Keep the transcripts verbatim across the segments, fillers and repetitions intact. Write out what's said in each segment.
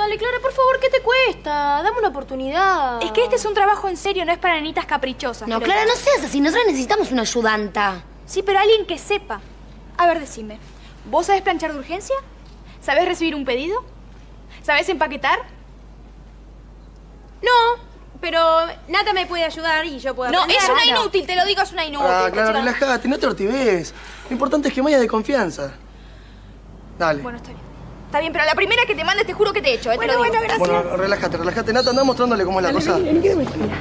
Dale, Clara, por favor, ¿qué te cuesta? Dame una oportunidad. Es que este es un trabajo en serio, no es para nenitas caprichosas. No, Clara, no seas así. Nosotros necesitamos una ayudanta. Sí, pero alguien que sepa. A ver, decime. ¿Vos sabés planchar de urgencia? ¿Sabés recibir un pedido? ¿Sabés empaquetar? No, pero Nata me puede ayudar y yo puedo No, aprender. es una Claro. inútil, te lo digo, es una inútil. Ah, Clara, chica. relájate, no te ortives. Lo importante es que Maya de confianza. Dale. Bueno, está bien. Está bien, pero la primera que te mandes te juro que te echo, ¿eh? Bueno, te lo bueno, digo. gracias. Bueno, relájate, relájate. Nata, anda mostrándole cómo es la Dale, cosa. vení, vení, que me mira.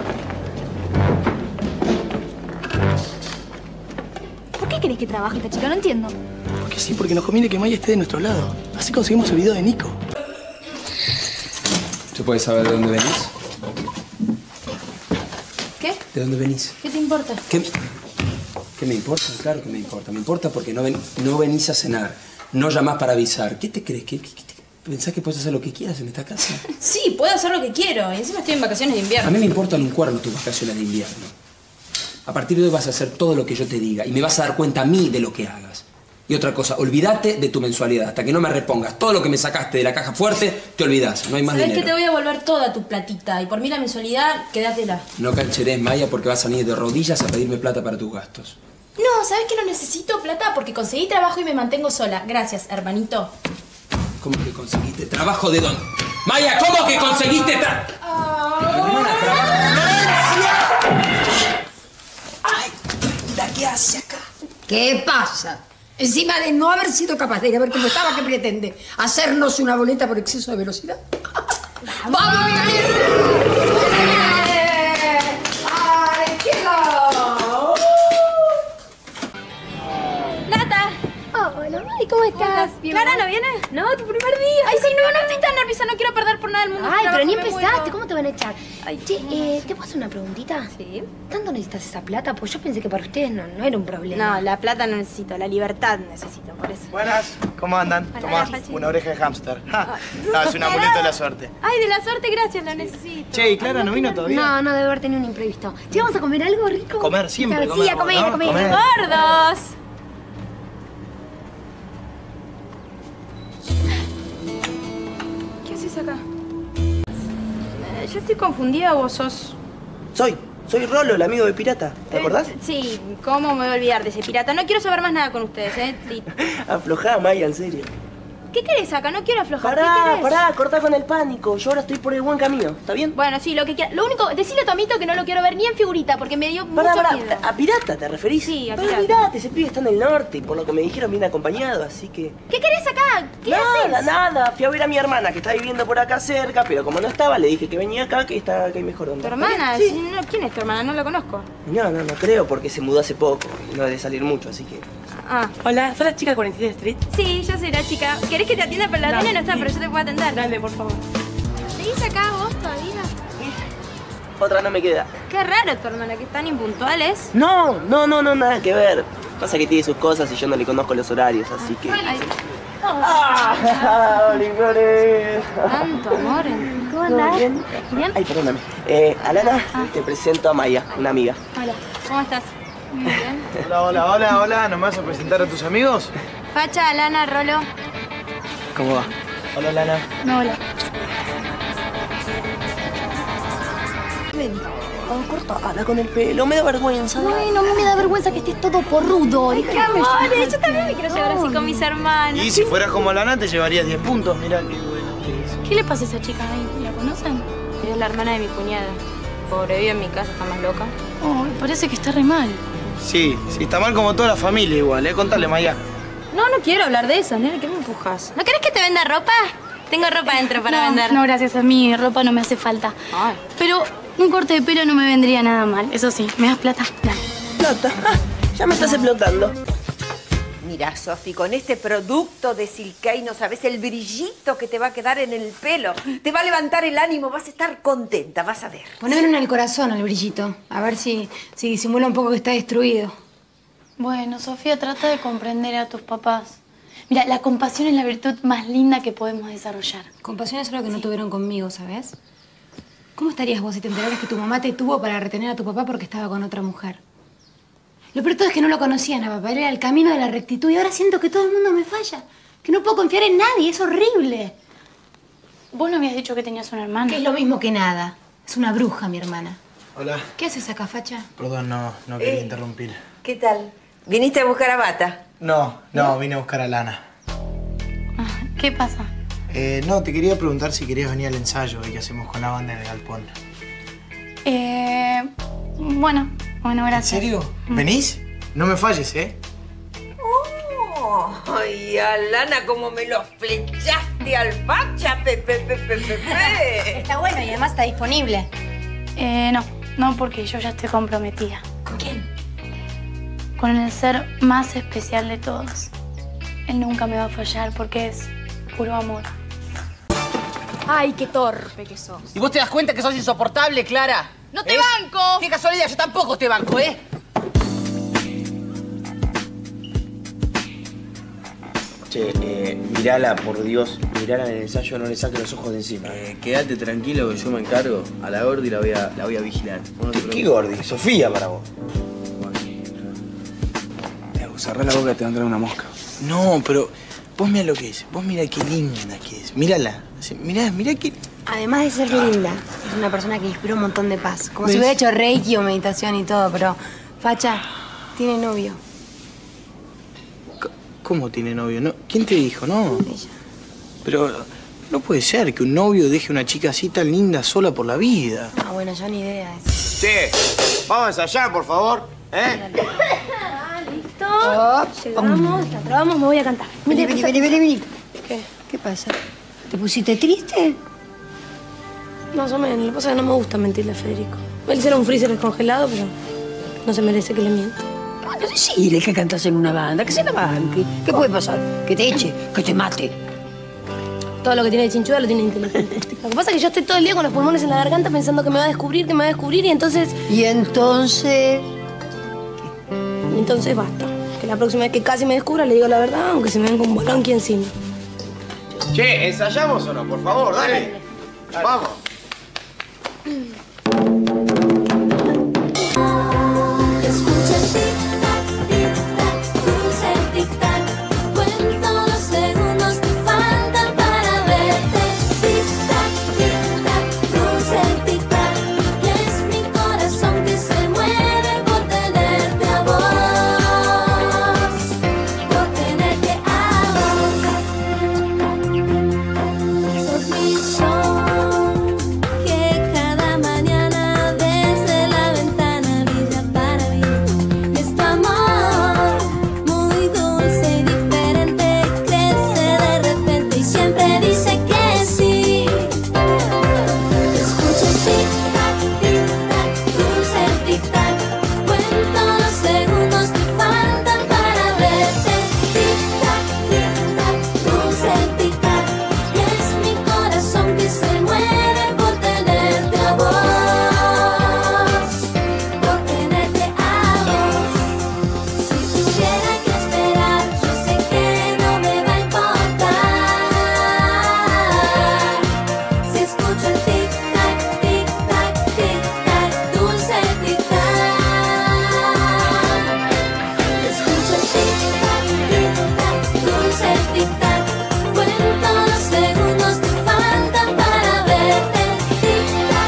¿Por qué querés que trabaje esta chica? No entiendo. Porque sí, porque nos conviene que Maya esté de nuestro lado. Así conseguimos el video de Nico. ¿Se puede saber de dónde venís? ¿Qué? ¿De dónde venís? ¿Qué te importa? ¿Qué, ¿Qué me importa? Claro que me importa. Me importa porque no, ven, no venís a cenar. No llamás para avisar. ¿Qué te crees? ¿Qué, qué, qué te- ¿Pensás que puedes hacer lo que quieras en esta casa? Sí, puedo hacer lo que quiero. Y encima estoy en vacaciones de A invierno. mí me importan un cuerno tus vacaciones de invierno. A partir de hoy vas a hacer todo lo que yo te diga y me vas a dar cuenta a mí de lo que hagas. Y otra cosa, olvídate de tu mensualidad. Hasta que no me repongas todo lo que me sacaste de la caja fuerte, te olvidás. No hay más Sabés dinero. que te voy a volver toda tu platita. Y por mí la mensualidad, quédatela. No cancheres, Maya, porque vas a venir de rodillas a pedirme plata para tus gastos. No, ¿sabés que no necesito plata? Porque conseguí trabajo y me mantengo sola. Gracias, hermanito. ¿Cómo que conseguiste trabajo de dónde? Maya, ¿cómo que conseguiste tra... Hermana, trabajo... ¡Florencia! ¡Ay! ¿La qué hace acá? ¿Qué pasa? Encima de no haber sido capaz de ir a ver cómo estaba, ¿qué pretende? ¿Hacernos una boleta por exceso de velocidad? ¡Vamos, mi ¡Ay, qué lo! Nata. Hola, Mari, ¿cómo estás? ¿Clara no viene? No, tu primer día. Ay, sí, no, no estoy tan nerviosa, no quiero perder por nada del mundo. Ay, este pero ni trabajo, me empezaste. muero. ¿Cómo te van a echar? Che, eh, ¿te puedo hacer una preguntita? Sí. ¿Tanto necesitas esa plata? Pues yo pensé que para ustedes no, no era un problema. No, la plata no necesito, la libertad necesito, por eso. Buenas, ¿cómo andan? Hola, Tomás, Pachi. una oreja de hámster. Ja. No, es un amuleto de la suerte. Ay, de la suerte, gracias, la necesito. Che, ¿y Clara no vino todavía? No, no, debe haber tenido un imprevisto. Che, ¿vamos a comer algo rico? Comer, siempre Sí, comer, a comer, ¿no? a comer. Comer. ¡Gordos! ¿Qué haces acá? Eh, yo estoy confundida, vos sos... Soy, soy Rolo, el amigo de Pirata. ¿Te Eh, acordás? Sí, ¿cómo me voy a olvidar de ese pirata? No quiero saber más nada con ustedes, ¿eh? Sí. Aflojá, Maya, en serio. ¿Qué querés acá? No quiero aflojar. ¿Qué Pará, querés? pará, cortá con el pánico. Yo ahora estoy por el buen camino, ¿está bien? Bueno, sí, lo que quieras. Lo único, decile a Tomito que no lo quiero ver ni en figurita porque me dio Pará, mucho pará, miedo. ¿a Pirata te referís? Sí, a Pero Pirata. olvidate, ese pibe está en el norte y por lo que me dijeron viene acompañado, así que... ¿Qué querés acá? ¿Qué nada, haces? nada. Fui a ver a mi hermana que está viviendo por acá cerca, pero como no estaba, le dije que venía acá, que está que hay mejor onda. ¿Tu hermana? Sí. Sí, no, ¿quién es tu hermana? No la conozco. No, no, no creo porque se mudó hace poco y no debe salir mucho, así que... Ah, Hola, ¿sos la chica de cuarenta y seis Street? sí, yo soy la chica. ¿Querés que te atienda? Pero la No, dueña no está, sí. pero yo te puedo atender. Dale, por favor. ¿Seguís acá vos todavía? Otra no me queda. Qué raro tu hermana, que están impuntuales. No, no, no, no, nada que ver. Pasa que tiene sus cosas y yo no le conozco los horarios, así que... Ay, ¡Ah! ¡Olivores! tanto amor. en- ¿Cómo andás? ¿Bien? ¿Bien? Ay, perdóname. Eh, Alana, te presento a Maya, una amiga. Hola, ¿cómo estás? Muy bien. Hola, hola, hola, hola. ¿No me vas a presentar a tus amigos? Facha, Alana, Rolo. ¿Cómo va? Hola, Alana. No, hola. Ven. Oh, cortala con el pelo, me da vergüenza. Bueno, a mí me da vergüenza que estés todo porrudo. ¡Qué amores! Yo también me quiero llevar así con mis hermanos. Y si fueras como Lana te llevarías diez puntos. Mirá qué bueno que es. ¿Qué le pasa a esa chica ahí? ¿La conocen? Es la hermana de mi cuñada. Pobre, vive en mi casa, está más loca. Oh, parece que está re mal. Sí, sí, está mal como toda la familia igual, ¿eh? Contale, Maya. No, no quiero hablar de eso, nene. ¿Qué me empujas? ¿No querés que te venda ropa? Tengo ropa dentro para no, vender. No, gracias. A mí ropa no me hace falta. Ay. Pero un corte de pelo no me vendría nada mal. Eso sí, ¿me das plata? Dale. Plata. Ah, ya me estás explotando. Mira, Sofi, con este producto de Silkei no sabes el brillito que te va a quedar en el pelo. Te va a levantar el ánimo, vas a estar contenta, vas a ver. Ponémelo en el corazón al brillito. A ver si, si disimula un poco que está destruido. Bueno, Sofía, trata de comprender a tus papás. Mira, la compasión es la virtud más linda que podemos desarrollar. Compasión es algo que no tuvieron conmigo, ¿sabes? ¿Cómo estarías vos si te enteraras que tu mamá te tuvo para retener a tu papá porque estaba con otra mujer? Lo peor de todo es que no lo conocían a papá, era el camino de la rectitud y ahora siento que todo el mundo me falla. Que no puedo confiar en nadie, es horrible. Vos no habías dicho que tenías una hermana. Que es lo mismo que nada. Es una bruja, mi hermana. Hola. ¿Qué haces acá, Facha? Perdón, no, no quería Eh. interrumpir. ¿Qué tal? ¿Viniste a buscar a Bata? No, no, vine a buscar a Lana. ¿Qué pasa? Eh, no, te quería preguntar si querías venir al ensayo y que hacemos con la banda en el galpón. Eh... Bueno, bueno, gracias. ¿En serio? ¿Venís? No me falles, ¿eh? Oh, ay, Alana, como me lo flechaste al Facha, pe, pe, pe, pe, pe, pe. Está bueno y además está disponible. Eh, no, no porque yo ya estoy comprometida. ¿Con quién? Con el ser más especial de todos. Él nunca me va a fallar porque es puro amor. Ay, qué torpe que sos. ¿Y vos te das cuenta que sos insoportable, Clara? ¡No te ¿Es? banco! ¡Qué casualidad! Yo tampoco te banco, ¿eh? Che, eh, mirala, por Dios. Mirala en el ensayo, no le saques los ojos de encima. Eh, quédate tranquilo que yo me encargo. A la Gordi la voy a, la voy a vigilar. Vos no te ¿Qué, ¿Qué preocupes. Gordi? Sofía para vos. Cerrá la boca, te va a entrar una mosca. No, pero vos mirá lo que es. Vos mirá qué linda que es. Mírala. Sí, Mirá, mirá que... Además de ser linda, es una persona que inspira un montón de paz. Como ¿Ves? si hubiera hecho reiki o meditación y todo, pero Facha tiene novio. C- ¿Cómo tiene novio? ¿No? ¿Quién te dijo? No. Ella. Pero no puede ser que un novio deje a una chica así tan linda sola por la vida. Ah, bueno, yo ni idea de eso. Che, vamos a ensayar, por favor. ¿Eh? ¿Listo? Llegamos, la trabamos, me voy a cantar. Vení, vení, vení, vení, vení. ¿Qué? ¿Qué pasa? ¿Te pusiste triste? Más o menos. Lo que pasa es que no me gusta mentirle a Federico. Él será un freezer descongelado, pero no se merece que le mienta. Bueno, decirle que cantas en una banda, que se la banque. ¿Qué puede pasar? Que te eche, que te mate. Todo lo que tiene de chinchuda lo tiene inteligente. Lo que pasa es que yo estoy todo el día con los pulmones en la garganta pensando que me va a descubrir, que me va a descubrir y entonces... Y entonces... Y entonces basta. Que la próxima vez que casi me descubra le digo la verdad, aunque se me venga un bolón aquí encima. Che, ¿ensayamos o no? Por favor, dale. Vamos. Escucha el tic-tac, tic-tac, dulce tic-tac. Cuento los segundos que faltan para verte. Tic-tac, tic-tac, dulce tic-tac. Y es mi corazón que se mueve por tenerte a vos. Por tenerte a vos. Sos mi sol que cada mañana desde la ventana brilla para mí. Es tu amor muy dulce y diferente, crece de repente y siempre dice que sí. Escucha el tic-tac, tic-tac, dulce tic-tac. Cuento los segundos que faltan para verte. Tic-tac, tic-tac, dulce tic-tac. Y es mi corazón que se mueve por tenerte a vos. Por tenerte a vos. Si tuviera que esperar, yo sé que no me va a importar. Si escucho el tic-tac, tic-tac, tic-tac, dulce tic-tac. Escucho el tic-tac, tic-tac, dulce tic-tac. Cuento los segundos que faltan para verte. Tic-tac,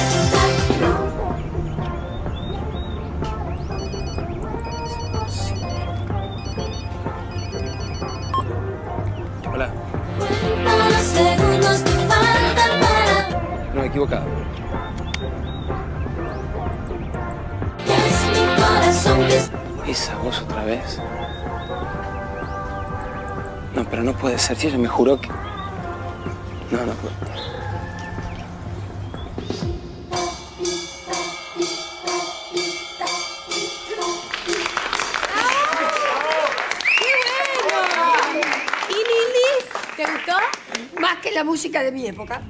Hola. cuento los segundos que faltan para... No, equivocado. Es mi corazón que... ¿Esa voz otra vez? No, pero no puede ser. Si ella me juró que... No, no puede. ¿Y Lili? ¿Te gustó? Más que la música de mi época.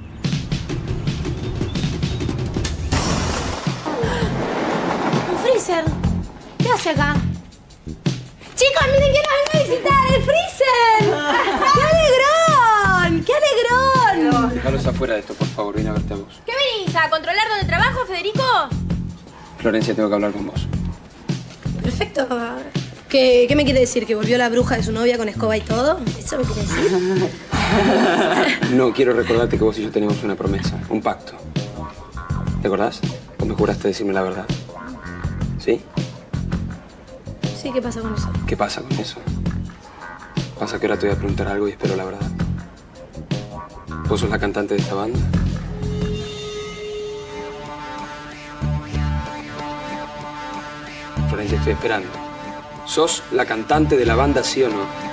¡Un freezer! ¿Qué hace acá? ¡Chicos, miren quién nos viene a visitar! ¡El freezer! ¡Qué alegrón! ¡Qué alegrón! Dejalos afuera de esto, por favor. Vine a verte a vos. ¿Qué venís? ¿A controlar dónde trabajo, Federico? Florencia, tengo que hablar con vos. Perfecto. ¿Qué, ¿Qué me quiere decir? ¿Que volvió la bruja de su novia con escoba y todo? ¿Eso me quiere decir? No, quiero recordarte que vos y yo teníamos una promesa, un pacto. ¿Te acordás? Vos me juraste decirme la verdad. ¿Sí? Sí, ¿qué pasa con eso? ¿Qué pasa con eso? Pasa que ahora te voy a preguntar algo y espero la verdad. ¿Vos sos la cantante de esta banda? Florencia, estoy esperando. ¿Sos la cantante de la banda, sí o no?